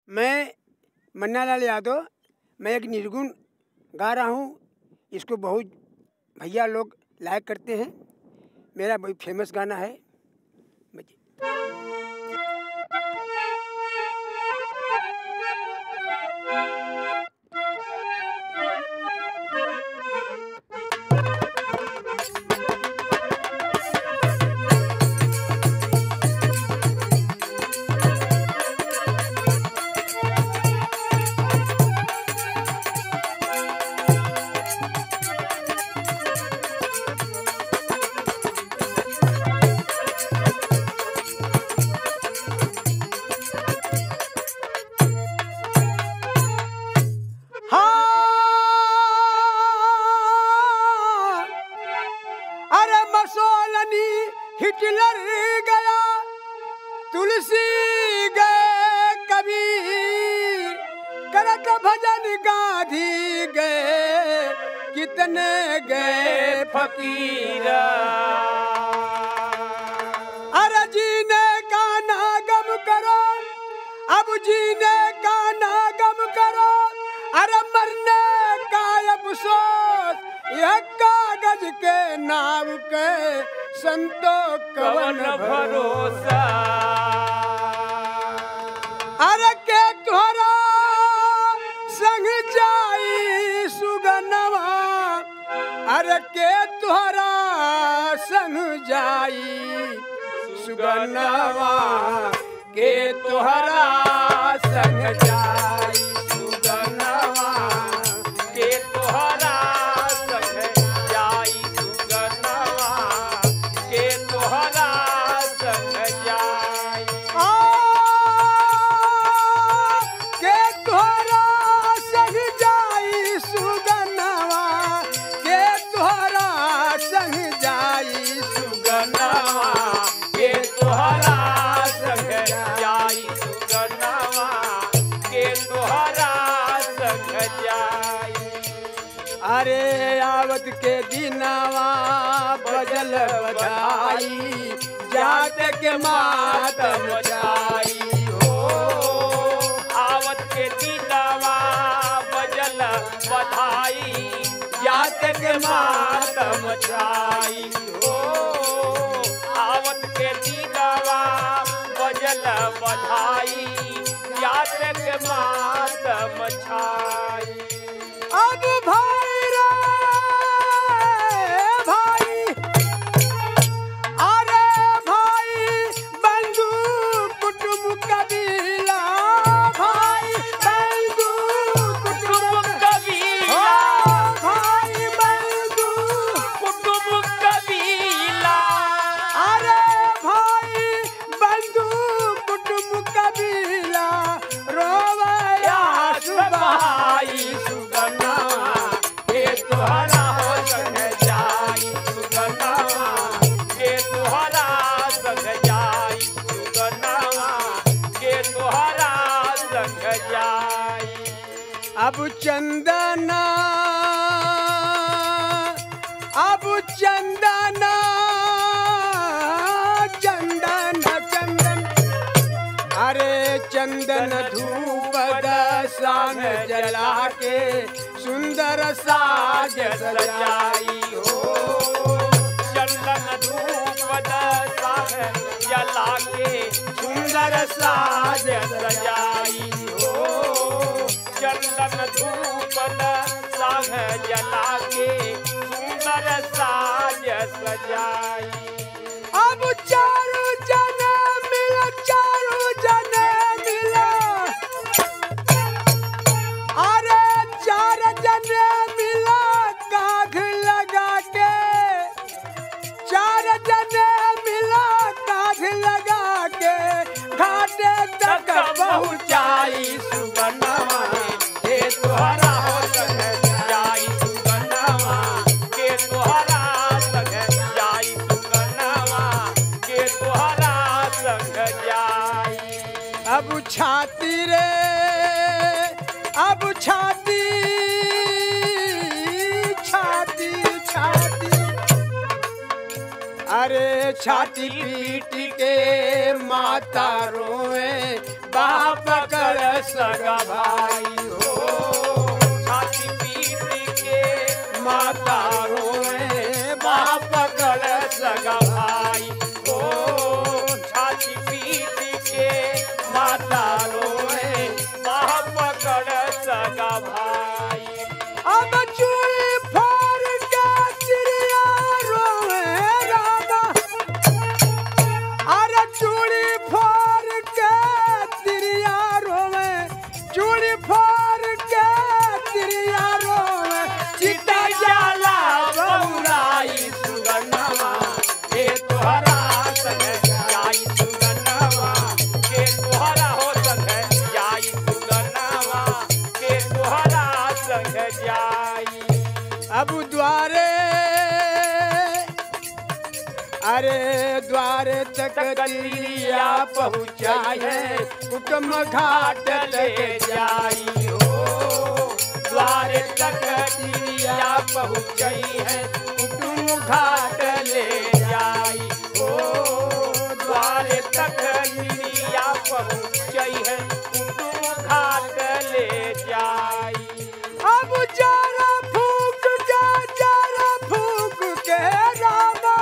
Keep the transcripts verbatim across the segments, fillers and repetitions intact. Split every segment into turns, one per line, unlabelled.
मैं मन्नालाल यादव, मैं एक निर्गुण गा रहा हूँ। इसको बहुत भैया लोग लाइक करते हैं। मेरा बहुत फेमस गाना है। हिटलर गया, तुलसी गए कबीर, करत भजन गांधी गए, कितने गए फकीर। अरे जीने का ना गम करो, अब जीने का ना गम करो, अरे मरने का अफसोस, यह कागज के नाम के संतो कवन भरोसा। अरे के तुहरा संग जाई सुगनवा, अरे के तुहरा संग जाई सुगनवा, के तुहरा संग जाई सुगनवा, के तुहरा अरे आवत के दिनवा बजल बधाई, जात के मातम छाई हो। आवत के दिनवा बजल बधाई, जात के मातम छाई हो। आवत के दिनवा बजल बधाई, जात के मातम छाई। अब भाई रे भाई, अरे भाई बंधु कुटुंब कबीला, भाई बंधु कुटुंब कबीला, भाई बंधु कुटुंब कबीला, अरे भाई बंधु कुटुंब कबीला, रोवया सुबाई अब चंदना, अब चंदना, चंदन चंदन, अरे चंदन धूप दसान जला के सुंदर साज सजाई हो। चंदन धूप दसान जला के सुंदर साज सजाई हो। चंदन धूप साग जला के सुंदर साज सजाई। अब चारू जने मिला, चारू जने मिला, अरे चार जने मिला काग लगा के, चार जने मिला काग लगा के, घाटे तक पहुँचाई सुगनवा, तुहरा संग जाई सुगनवा, के तुहरा संग जाई सुगनवा, के तुहरा संग जाई। अब छाती रे, अब छाती, छाती छाती, अरे छाती पीट के माता रोए, बाह पकड़ सगा भाई हो।
छाती पीट के
माता रोए बाह पकड़ सगा भाई
ओ छाती पीट के
माता रोए
बाह पकड़ सगा भाई।
अब चूड़ी फाड़ के चिड़िया रोए रामा। अरे चूड़ी फाड़ के चिड़िया रोए चूड़ी फाड़ के चिड़िया रोए चिता जाला बहुराई
सुगन्नवा के तोहरा संग जाई सुगन्नवा के तोहरा हो संग जाई सुगन्नवा के तोहरा संग जाई।
अब द्वारे अरे द्वारे तक चिड़िया पहुँचाई है कुटुम्ब घाट ले जाई हो।
द्वारे तक चिड़िया पहुँचई है
कुटुम्ब घाट ले
जाई ओ द्वारे तक चिड़िया पहुँचई है कुटुम्ब घाट ले जाई।
अब जारा फूक के जारा फूक के रामा।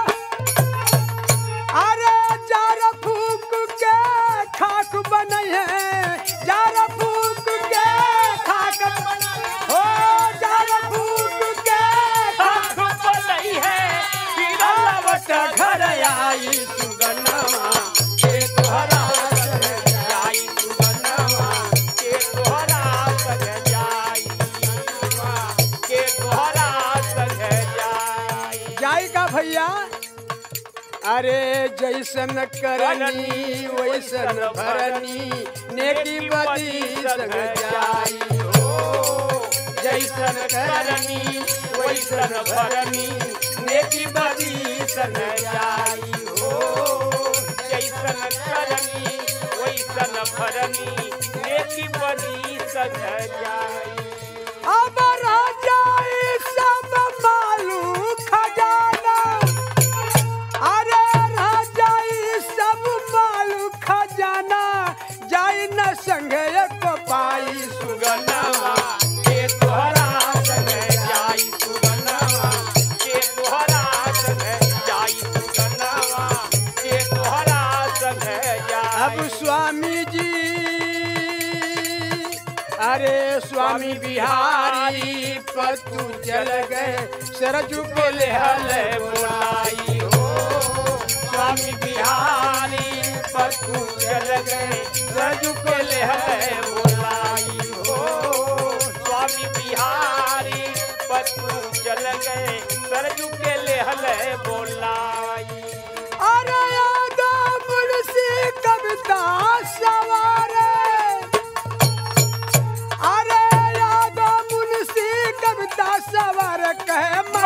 अरे जारा फूक के खाक बने है जारा फूक के खाक हो जारा फूक के
आँख बनई है
आवत घर आई सुगन्नवा
के तोहरा संग जाई सुगन्नवा के तोहरा संग जाई के तोहरा संग जाई।
जाई का भैया। अरे जैसन करनी वैसन भरनी नेकी बदी संग जाई हो।
जैसन करनी वैसन भरनी नेकी बदी संग जाई हो। जैसन करनी वैसन भरनी नेकी बदी संग जाई।
अब राजा सब मालू खजाना। अरे राजा सब मालू खजाना जाई न संग एक पाई
सुगन्नवा के तोहरा संग जाई सुगन्नवा के तोहरा संग जाई सुगन्नवा के तोहरा संग जाई।
अब स्वामी जी अरे स्वामी बिहारी पतु चल गए सरजू को ले हले
बुलाई हो स्वामी बिहारी पतु चल गए सरजू को ले हले बुलाई हो। स्वामी बिहारी पतु चल गए सरजू के ले हले बुलाई।
अरे यादा मुंशी कविता सवारे। अरे यादा मुंशी कविता सवार कहे